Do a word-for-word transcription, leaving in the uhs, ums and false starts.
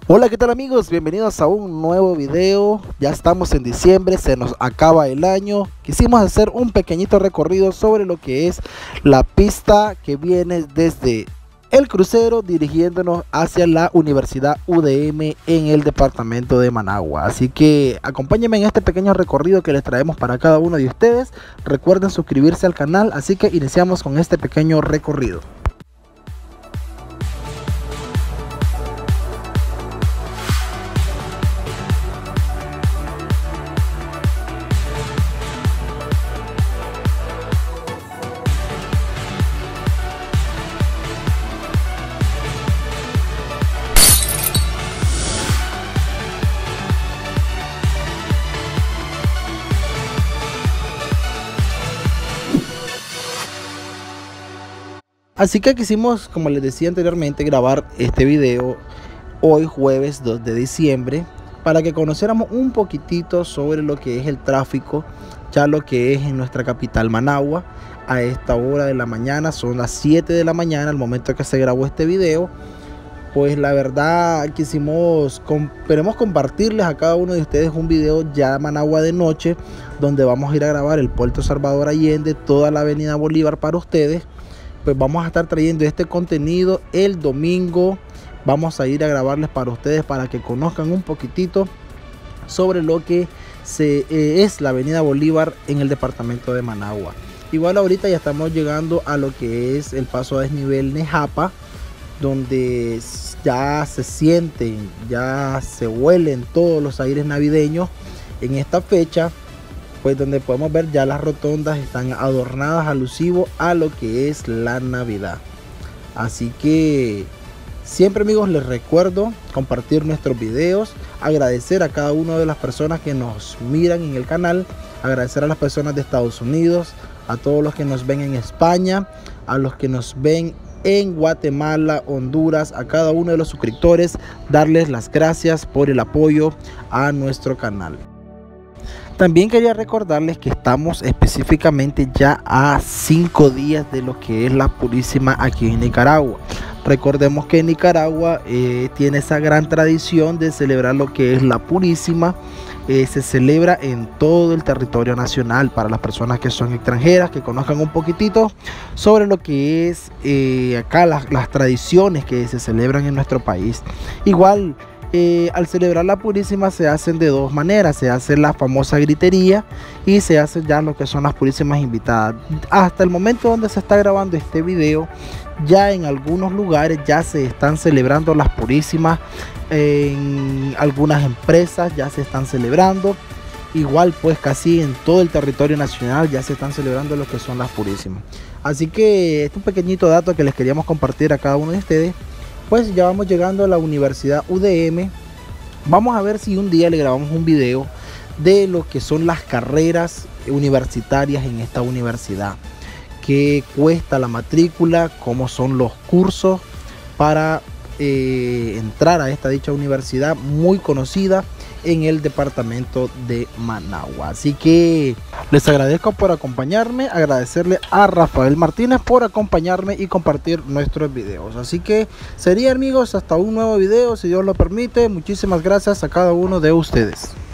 Hola, ¿qué tal amigos? Bienvenidos a un nuevo video. Ya estamos en diciembre, se nos acaba el año. Quisimos hacer un pequeñito recorrido sobre lo que es la pista que viene desde el crucero dirigiéndonos hacia la Universidad U D M en el departamento de Managua. Así que acompáñenme en este pequeño recorrido que les traemos para cada uno de ustedes. Recuerden suscribirse al canal, así que iniciamos con este pequeño recorrido. Así que quisimos, como les decía anteriormente, grabar este video hoy jueves dos de diciembre para que conociéramos un poquitito sobre lo que es el tráfico, ya lo que es en nuestra capital Managua. A esta hora de la mañana, son las siete de la mañana, al momento que se grabó este video. Pues la verdad quisimos, queremos compartirles a cada uno de ustedes un video ya Managua de noche, donde vamos a ir a grabar el Puerto Salvador Allende, toda la avenida Bolívar para ustedes. Pues vamos a estar trayendo este contenido el domingo. Vamos a ir a grabarles para ustedes para que conozcan un poquitito sobre lo que se, eh, es la avenida Bolívar en el departamento de Managua. Igual ahorita ya estamos llegando a lo que es el paso a desnivel Nejapa, donde ya se sienten, ya se huelen todos los aires navideños en esta fecha. Pues donde podemos ver ya las rotondas están adornadas alusivo a lo que es la Navidad. Así que siempre amigos les recuerdo compartir nuestros videos, agradecer a cada una de las personas que nos miran en el canal, agradecer a las personas de Estados Unidos, a todos los que nos ven en España, a los que nos ven en Guatemala, Honduras, a cada uno de los suscriptores, darles las gracias por el apoyo a nuestro canal. También quería recordarles que estamos específicamente ya a cinco días de lo que es la Purísima aquí en Nicaragua. Recordemos que Nicaragua eh, tiene esa gran tradición de celebrar lo que es la Purísima. Eh, se celebra en todo el territorio nacional. Para las personas que son extranjeras, que conozcan un poquitito sobre lo que es eh, acá las, las tradiciones que se celebran en nuestro país. Igual, Eh, al celebrar la Purísima se hacen de dos maneras. Se hace la famosa gritería y se hace ya lo que son las Purísimas invitadas. Hasta el momento donde se está grabando este video, ya en algunos lugares ya se están celebrando las Purísimas. En algunas empresas ya se están celebrando. Igual pues casi en todo el territorio nacional ya se están celebrando lo que son las Purísimas. Así que este es un pequeñito dato que les queríamos compartir a cada uno de ustedes. Pues ya vamos llegando a la Universidad U D M. Vamos a ver si un día le grabamos un video de lo que son las carreras universitarias en esta universidad, qué cuesta la matrícula, cómo son los cursos para eh, entrar a esta dicha universidad muy conocida en el departamento de Managua. Así que les agradezco por acompañarme, agradecerle a Rafael Martínez por acompañarme y compartir nuestros videos. Así que sería amigos hasta un nuevo video si Dios lo permite. Muchísimas gracias a cada uno de ustedes.